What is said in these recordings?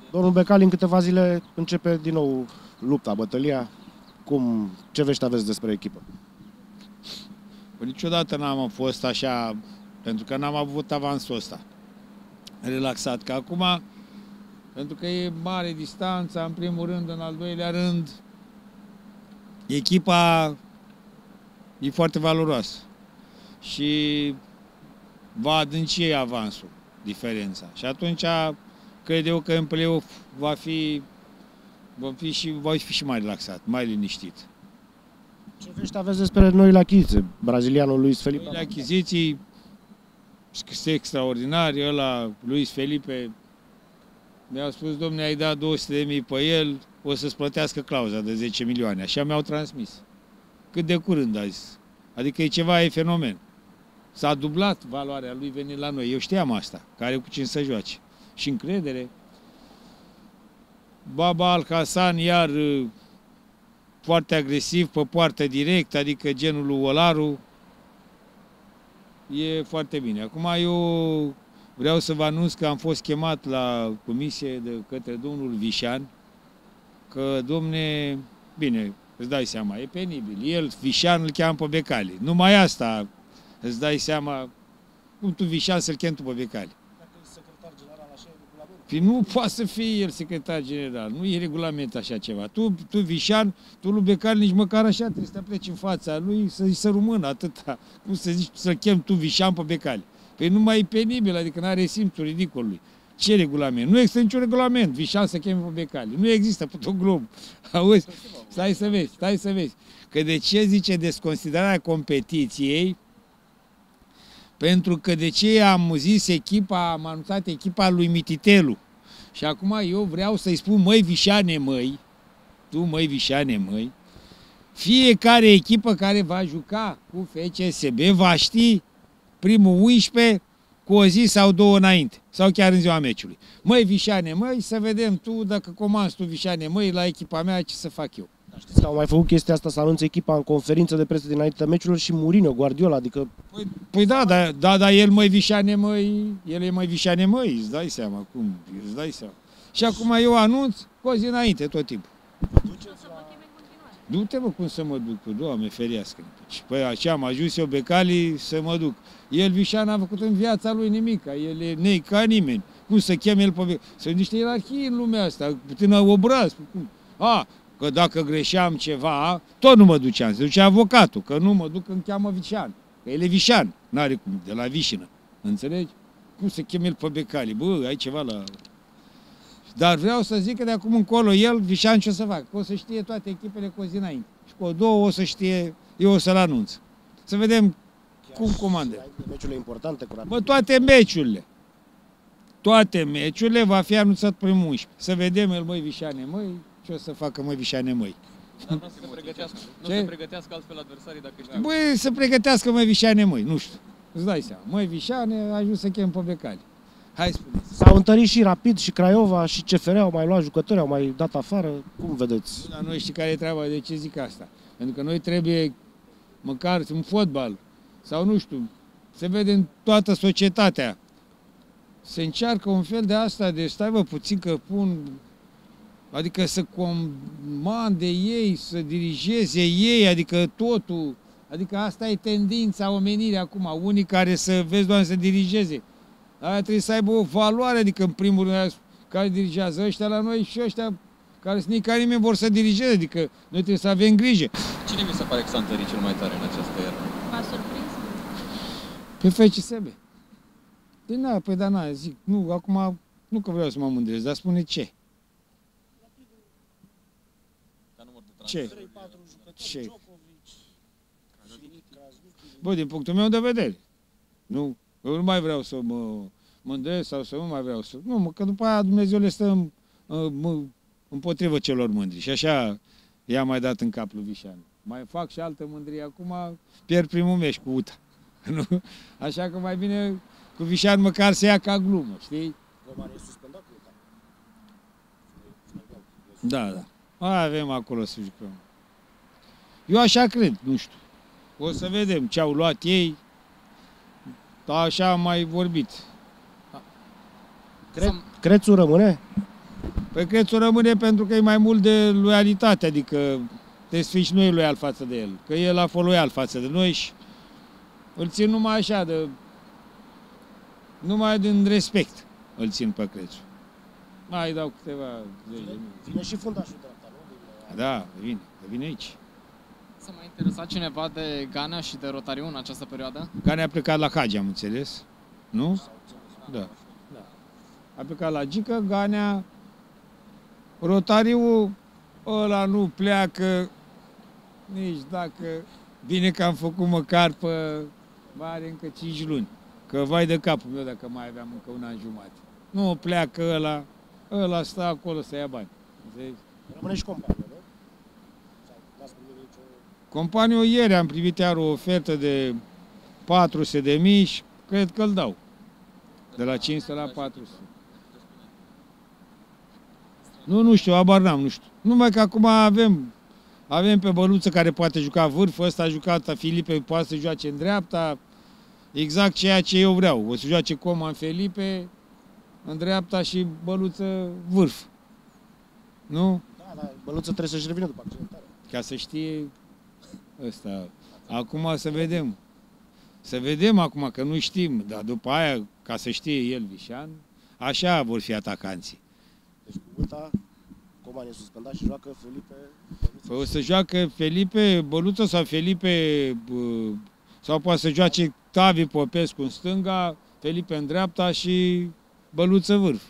Domnul Becali, în câteva zile începe din nou lupta, bătălia. Ce vești aveți despre echipă? Niciodată n-am fost așa, pentru că n-am avut avansul ăsta relaxat. Că acum, pentru că e mare distanța, în primul rând, în al doilea rând, echipa e foarte valoroasă și va adânci avansul, diferența. Și atunci cred eu că în play-off va fi și mai relaxat, mai liniștit. Ce vești aveți despre noile achiziții? Brazilianul Luis Felipe? Noile achiziții sunt extraordinari. Ăla, Luis Felipe, mi-au spus, domne, ai dat 200.000 pe el, o să-ți plătească clauza de 10 milioane. Așa mi-au transmis. Cât de curând a zis. Adică e fenomen. S-a dublat valoarea lui venit la noi. Eu știam asta, că are cu cine să joace. Și încredere. Baba Al-Hassan, iar foarte agresiv, pe poartă direct, adică genul lui Olaru. E foarte bine. Acum eu vreau să vă anunț că am fost chemat la comisie de către domnul Vișan, că, domne, bine, îți dai seama, e penibil. El, Vișan, îl cheamă pe Becali. Numai asta, îți dai seama, cum tu Vișan să-l chemi tu pe Becali. Dacă e secretar general, așa e regulament? Păi nu poate să fie el secretar general, nu e regulament așa ceva. Tu Vișan, tu lui Becali nici măcar așa trebuie să te pleci în fața lui, să-i sărumână, atâta. Cum să zici, să-l chem tu Vișan pe Becali. Păi nu mai e penibil, adică n-are simțul ridicolului. Ce regulament? Nu există niciun regulament, Vișan să cheme pe Becali. Nu există pe tot globul. Auzi? Stai să vezi. Că de ce zice desconsiderarea competiției? Pentru că de ce am zis am anunțat echipa lui Mititelu. Și acum eu vreau să-i spun, măi Vișane, măi, tu măi Vișane, măi, fiecare echipă care va juca cu FCSB va ști primul 11 cu o zi sau două înainte, sau chiar în ziua meciului. Măi Vișane, măi, să vedem tu, dacă comanzi tu Vișane, măi, la echipa mea, ce să fac eu. Știți că au mai făcut chestia asta, să anunțe echipa în conferință de presă dinaintea meciurilor și Mourinho, Guardiola, adică... Păi da, el măi Vișane, măi, el e măi Vișane, măi, îți dai seama, cum, îți dai seama. Și acum eu anunț cu o zi înainte, tot timpul. Du-te, mă, cum să mă duc, Doamne, ferească. Păi așa am ajuns eu Becali să mă duc. El, Vișan, n-a făcut în viața lui nimica, el e nei ca nimeni. Cum să cheme el pe Becali? Sunt niște ierarhii în lumea asta, puțin obraz. Că dacă greșeam ceva, tot nu mă duceam, se ducea avocatul, că nu mă duc îmi cheamă Vișan. Că el e Vișan, n-are cum, de la Vișină. Înțelegi? Cum să cheme el pe Becali? Bă, ai ceva la... Dar vreau să zic că de acum încolo el, Vișan, ce o să fac? Că o să știe toate echipele cu o zi înainte. Și cu două o să știe, eu o să-l anunț. Să vedem cum comandă. Meciurile importante cu Rapid. Bă, toate meciurile va fi anunțat primul 11. Să vedem el, măi Vișane, măi, ce o să facă, măi Vișane, măi. Dar nu se pregătească. Nu se pregătească altfel adversarii dacă știu. Băi, să pregătească, măi Vișane, măi, nu știu. Îți dai seama. Măi Vișane, a ajuns să chem pe Becali. Hai, spuneți. S-au întărit și Rapid, și Craiova, și CFR, au mai luat jucători, au mai dat afară. Cum vedeți? Dar noi știi care e treaba, de ce zic asta? Pentru că noi trebuie, măcar în fotbal, sau nu știu, se vede în toată societatea. Se încearcă un fel de asta, de stai bă puțin că pun, adică să comande ei, să dirigeze ei, adică totul. Adică asta e tendința omenirii acum, unii care să vezi, Doamne, să dirigeze. Aia trebuie să aibă o valoare, adică în primul rând care dirigează ăștia la noi și ăștia care sunt ca nimeni vor să dirigeze, adică noi trebuie să avem grijă. Cine mi se pare că s-a întărit cel mai tare în această iarnă? M-a surprins? Pe FCSB. Păi da, zic, nu, acum, nu că vreau să mă mândresc, dar spune ce. Ca număr de transfer. Ce? Bă, din punctul meu de vedere, nu, eu nu mai vreau să mă mândresc sau să nu mai vreau să... Nu, că după aia Dumnezeu le stă împotrivă celor mândri și așa i-a mai dat în cap lui Vișan. Mai fac și altă mândrie acum, pierd primul meci cu UTA. Nu? Așa că mai bine cu Vișan măcar să ia ca glumă, știi? Roman e suspendat cu UTA. Da. Mai avem acolo să jucăm. Eu așa cred, nu știu. O să vedem ce au luat ei. Așa am mai vorbit. Crețu rămâne? Păi Crețu rămâne pentru că e mai mult de loialitate, adică trebuie să fii și noi loial față de el. Că el a fost loial față de noi și îl țin numai așa, numai din respect îl țin pe Crețu. Mai dau câteva zeci de mii. Vine și fundașul dreapta, nu? Da, vine aici. S-a mai interesat cineva de Ganea și de Rotariu în această perioadă? Ganea a plecat la Hagi, am înțeles. Nu? Da. A plecat la Gică, Ganea, Rotariu, ăla nu pleacă nici dacă... Bine că am făcut măcar pe... Mai are încă 5 luni. Că vai de capul meu dacă mai aveam încă un an jumate. Nu pleacă ăla stă acolo să ia bani. Înțelegi? Rămâne și compania, nu? Companiul ieri am primit iar o ofertă de 400.000 și cred că îl dau. De la 500 la 400. Nu știu, abar n-am, nu știu. Numai că acum avem pe Băluță care poate juca vârf, ăsta a jucat, Filipe poate să joace în dreapta, exact ceea ce eu vreau. O să joace Coman Felipe în dreapta și Băluță vârf. Nu? Da, Băluță trebuie să-și revină după accidentare. Ca să știe ăsta. Acum să vedem. Să vedem acum, că nu știm, dar după aia, ca să știe el, Vișan, așa vor fi atacanții. Deci cu Uta, Coman e suspendat și joacă Felipe... Păi o să joacă Felipe Băluță sau Felipe... sau poate să joace Tavi Popescu în stânga, Felipe în dreapta și Băluță vârf.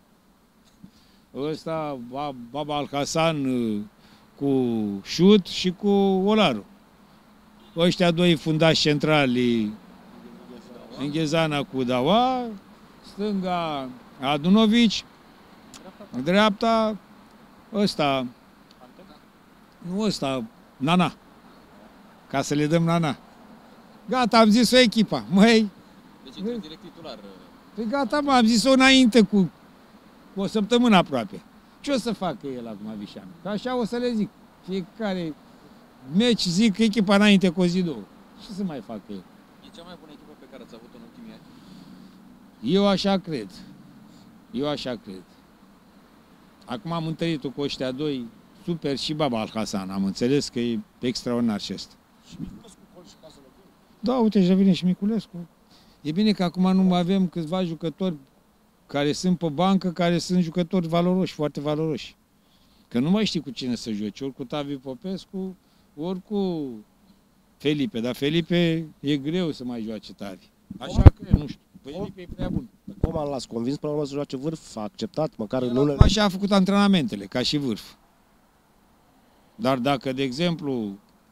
Ăsta, Baba Al-Hasan cu șut și cu Olaru. Ăștia doi fundași centrali, Înghezana cu Dawa, stânga Adunovici, dreapta ăsta, nu ăsta, Nana, ca să le dăm Nana. Gata, am zis-o echipa, măi. Deci intră direct titular. Păi gata, mă, am zis-o înainte cu o săptămână aproape. Ce o să facă el acum, Vișan? Că așa o să le zic. Fiecare meci zic echipa înainte cu o zi, două. Ce să mai facă el? E cea mai bună echipă pe care ați avut-o în ultimii ani? Eu așa cred. Eu așa cred. Acum am întărit-o cu ăștia doi, super, și Baba Al-Hasan. Am înțeles că e extraordinar și ăsta. Și Miculescu, Col și Casalocău. Da, uite, și vine și Miculescu. E bine că acum nu mai avem câțiva jucători care sunt pe bancă, care sunt jucători valoroși, foarte valoroși. Că nu mai știi cu cine să joci, ori cu Tavi Popescu, ori cu Felipe. Dar Felipe e greu să mai joace Tavi. Așa că, nu știu, Felipe e prea bun. Coman l-ați convins până la urmă să joace vârf, a acceptat, măcar în El unele... așa a făcut antrenamentele, ca și vârf. Dar dacă, de exemplu,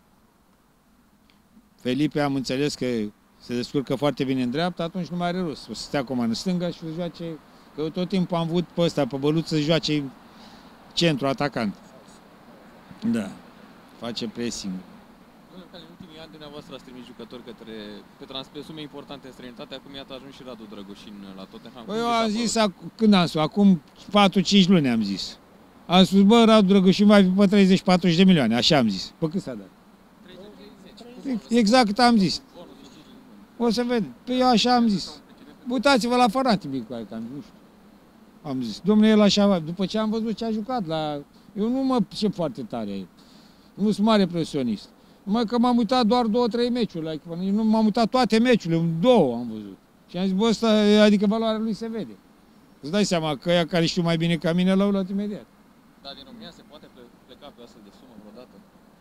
Felipe am înțeles că se descurcă foarte bine în dreapta, atunci nu mai are rost. O să stea Coman în stânga și o să joace... Că eu tot timpul am avut pe ăsta, pe Băluță, să joace centru, atacant. Da. Face pressing. Domnule Cali, în ultimii ani dumneavoastră ați trimis jucători pe sume importante în străinătate, acum iată a ajuns și Radu Drăgoșin la Tottenham. Păi eu am zis, când am spus? Acum 4-5 luni am zis. Am spus, bă, Radu Drăgoșin va fi pe 30-40 de milioane, așa am zis. Pe cât s-a dat? 30. Exact cât am zis. O să vedem. Păi eu așa am zis. Uitați-vă la Fanatibic, care am zis, nu știu. Am zis, domnule, el așa, după ce am văzut ce a jucat la... Eu nu mă pricep foarte tare, nu sunt mare presionist. Numai că m-am uitat doar 2-3 meciuri la echipă. Nu m-am uitat toate meciurile, 2 am văzut. Și am zis, bă, ăsta, adică valoarea lui se vede. Îți dai seama că ăia care știu mai bine ca mine l-au luat imediat. Dar din România se poate pleca pe astfel de sumă vreodată?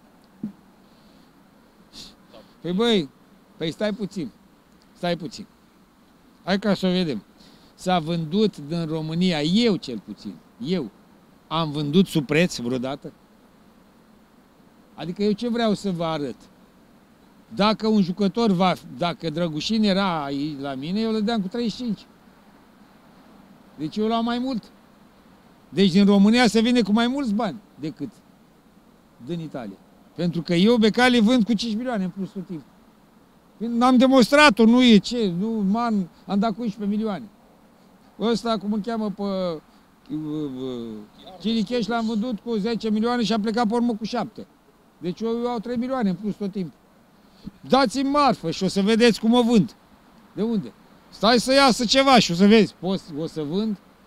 Păi băi, păi stai puțin. Hai ca să o vedem. S-a vândut din România, eu cel puțin, eu, am vândut sub preț vreodată? Adică eu ce vreau să vă arăt? Dacă un jucător dacă Drăgușin era aici la mine, eu îl dădeam cu 35. Deci eu luam mai mult. Deci din România se vine cu mai mulți bani decât din Italia. Pentru că eu Becali vând cu 5 milioane în plus tot timpul. Am demonstrat-o, nu e ce, am dat cu 11 milioane. Ăsta, cum îl cheamă pe Chiricheș, l-am vândut cu 10 milioane și a plecat pe urmă cu 7. Deci eu au 3 milioane în plus tot timpul. Dați-mi marfă și o să vedeți cum o vând. De unde? Stai să iasă ceva și o să vezi. O să vând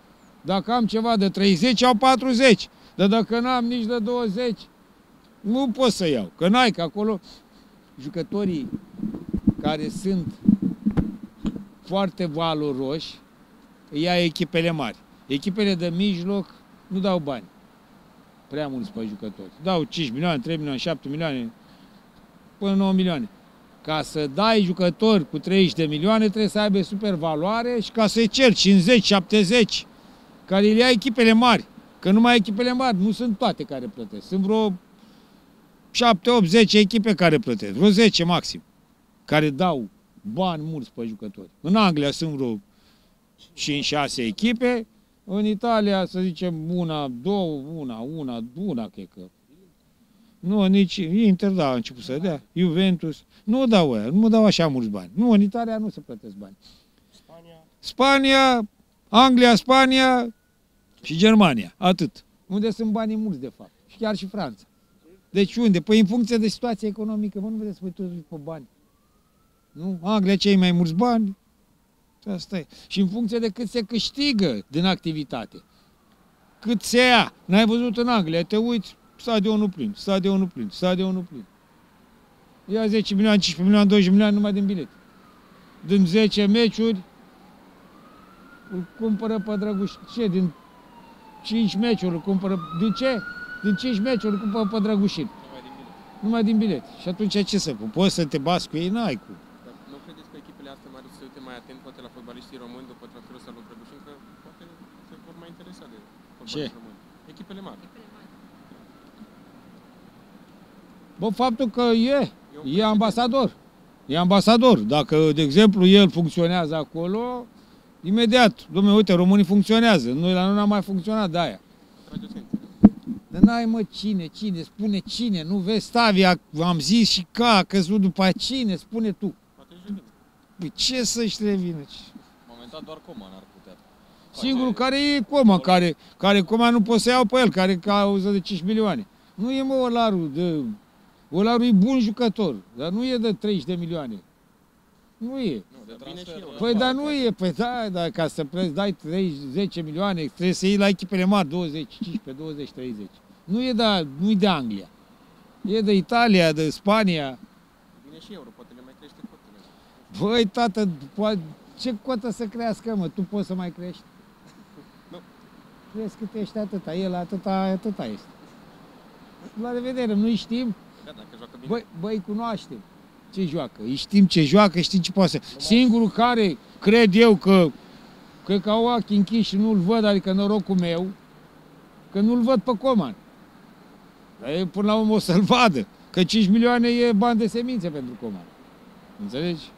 Dacă am ceva de 30, au 40. Dar dacă n-am nici de 20, nu pot să iau. Că n-ai, că acolo jucătorii care sunt foarte valoroși, ia echipele mari. Echipele de mijloc nu dau bani. Prea mulți pe jucători. Dau 5 milioane, 3 milioane, 7 milioane, până 9 milioane. Ca să dai jucători cu 30 de milioane, trebuie să aibă super valoare și ca să-i cer 50, 70, care le ia echipele mari. Că numai echipele mari, nu sunt toate care plătesc. Sunt vreo 7, 8, 10 echipe care plătesc. Vreo 10 maxim. Care dau bani mulți pe jucători. În Anglia sunt vreo 5-6 echipe. În Italia, să zicem, una, cred că. Nu, nici Inter, da, a început să dea. Juventus. Nu dau aia, nu dau așa mulți bani. Nu, în Italia nu se plătesc bani. Spania, Anglia, Spania și Germania. Atât. Unde sunt banii mulți, de fapt. Și chiar și Franța. Deci unde? Păi în funcție de situația economică. Mă, nu vedeți, păi toți pe bani. Nu? Anglia cei mai mulți bani. Asta e. Și în funcție de cât se câștigă din activitate. Cât se ia. N-ai văzut în Anglia, te uiți, stadionul plin, stadionul plin, stadionul plin. Ia 10 milioane, 15 milioane, 20 milioane numai din bilet. Din 10 meciuri, îl cumpără pe Drăguș. Ce? Din 5 meciuri îl cumpără. Din ce? Din 5 meciuri îl cumpără pe Drăgușin. Numai din bilet. Și atunci ce să fac? Poți să te bați cu ei? N-ai cum. Nu credeți că echipele astea mai se uite mai atent poate la fotbaliștii români după transferul ăsta lui Drăgușin, că poate se vor mai interesa de fotbaliști români? Echipele mari. Bă, faptul că e ambasador. E ambasador. Dacă, de exemplu, el funcționează acolo, imediat, dom'le, uite, românii funcționează. Noi la noi n-am mai funcționat de aia. Dar n-ai, mă, cine, spune cine, nu vezi, Stavia, am zis și că a căzut după cine, spune tu. Păi ce să-și revină? Momentan doar Coman ar putea. Singurul care e Coman, care Coman nu pot să iau pe el, care cauză de 5 milioane. Nu e, mă, Olaru e bun jucător, dar nu e de 30 de milioane. Nu e. Păi dar nu e, păi da, ca să dai 10 milioane, trebuie să iei la echipele mari, 20, 15, 20, 30. Nu e de Anglia. E de Italia, de Spania. Vine și euro, poate le mai crește cotele. Băi, tată, ce cotă să crească, mă? Tu poți să mai crești? Nu. Crezi cât ești atâta, el atâta este. La revedere, nu știm? Da, dacă joacă bine. Băi, cunoaștem ce joacă. Știm ce joacă, știm ce poate să... Singurul care cred eu că au ochii închiși și nu-l văd, adică norocul meu, că nu-l văd pe Coman. Dar până la urmă o să-l vadă. Că 5 milioane e bani de semințe pentru Coman. Înțelegi?